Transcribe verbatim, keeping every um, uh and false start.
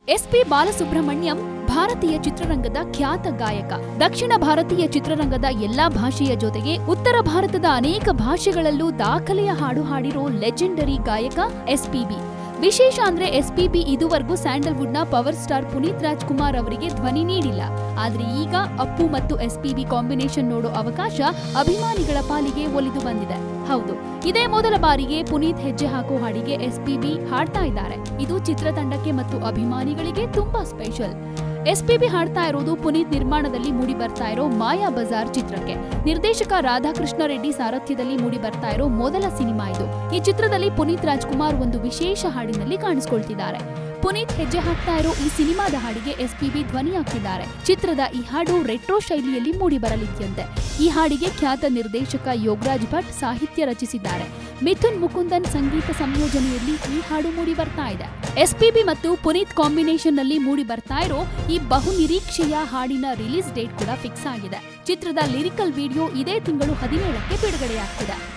S P Balasubrahmanyam ಭಾರತೀಯ ಚಿತ್ರರಂಗದ ಖ್ಯಾತ ಗಾಯಕ. ದಕ್ಷಿಣ ಭಾರತೀಯ ಚಿತ್ರರಂಗದ ಎಲ್ಲಾ ಭಾಷೆಯ ಜೊತೆಗೆ ಉತ್ತರ ಭಾರತದ ಅನೇಕ ಭಾಷೆಗಳಲ್ಲೂ ದಾಖಲೆಯ ಹಾಡು ಹಾಡಿರೋ ಲೆಜೆಂಡರಿ ಗಾಯಕ ಎಸ್ ಪಿ ಬಿ. ವಿಶೇಷ ಅಂದ್ರೆ ಎಸ್ ಪಿ ಬಿ ಇದುವರೆಗೂ ಸ್ಯಾಂಡಲ್ವುಡ್ನ ಪವರ್ ಸ್ಟಾರ್ ಪುನೀತ್ ರಾಜ್ಕುಮಾರ್ ಅವರಿಗೆ ಧ್ವನಿ ನೀಡಿಲ್ಲ. ಆದ್ರೆ ಈಗ ಅಪ್ಪು ಮತ್ತು ಎಸ್ ಪಿ ಬಿ ಕಾಂಬಿನೇಷನ್ ನೋಡೋ ಅವಕಾಶ ಅಭಿಮಾನಿಗಳ ಪಾಲಿಗೆ ಒಲಿದು ಬಂದಿದೆ. ಹೌದು, ಇದೇ ಮೊದಲ ಬಾರಿಗೆ ಪುನೀತ್ ಹೆಜ್ಜೆ ಹಾಕೋ ಹಾಡಿಗೆ ಎಸ್ ಪಿ ಬಿ ಹಾಡ್ತಾ ಇದ್ದಾರೆ. ಇದು ಚಿತ್ರತಂಡಕ್ಕೆ ಮತ್ತು ಅಭಿಮಾನಿಗಳಿಗೆ ತುಂಬಾ ಸ್ಪೆಷಲ್. ಎಸ್ ಪಿ ಬಿ ಹಾಡ್ತಾ ಇರೋದು ಪುನೀತ್ ನಿರ್ಮಾಣದಲ್ಲಿ ಮೂಡಿ ಬರ್ತಾ ಇರೋ ಮಾಯಾ ಬಜಾರ್ ಚಿತ್ರಕ್ಕೆ. ನಿರ್ದೇಶಕ ರಾಧಾಕೃಷ್ಣ ರೆಡ್ಡಿ ಸಾರಥ್ಯದಲ್ಲಿ ಮೂಡಿ ಬರ್ತಾ ಇರೋ ಮೊದಲ ಸಿನಿಮಾ ಇದು. ಈ ಚಿತ್ರದಲ್ಲಿ ಪುನೀತ್ ರಾಜ್ಕುಮಾರ್ ಒಂದು ವಿಶೇಷ ಹಾಡಿನಲ್ಲಿ ಕಾಣಿಸಿಕೊಳ್ತಿದ್ದಾರೆ. ಪುನೀತ್ ಹೆಜ್ಜೆ ಹಾಕ್ತಾ ಇರೋ ಈ ಸಿನಿಮಾದ ಹಾಡಿಗೆ ಎಸ್ ಪಿ ಬಿ ಧ್ವನಿಯಾಗ್ತಿದ್ದಾರೆ. ಚಿತ್ರದ ಈ ಹಾಡು ರೆಟ್ರೋ ಶೈಲಿಯಲ್ಲಿ ಮೂಡಿ ಬರಲಿದೆಯಂತೆ. ಈ ಹಾಡಿಗೆ ಖ್ಯಾತ ನಿರ್ದೇಶಕ ಯೋಗರಾಜ್ ಭಟ್ ಸಾಹಿತ್ಯ ರಚಿಸಿದ್ದಾರೆ. ಮಿಥುನ್ ಮುಕುಂದನ್ ಸಂಗೀತ ಸಂಯೋಜನೆಯಲ್ಲಿ ಈ ಹಾಡು ಮೂಡಿ ಬರ್ತಾ ಇದೆ. ಎಸ್ ಪಿ ಬಿ ಮತ್ತು ಪುನೀತ್ ಕಾಂಬಿನೇಷನ್ ನಲ್ಲಿ ಮೂಡಿ ಬರ್ತಾ ಇರೋ ಈ ಬಹು ನಿರೀಕ್ಷೆಯ ಹಾಡಿನ ರಿಲೀಸ್ ಡೇಟ್ ಕೂಡ ಫಿಕ್ಸ್ ಆಗಿದೆ. ಚಿತ್ರದ ಲಿರಿಕಲ್ ವಿಡಿಯೋ ಇದೇ ತಿಂಗಳು ಹದಿನೇಳಕ್ಕೆ ಬಿಡುಗಡೆಯಾಗ್ತಿದೆ.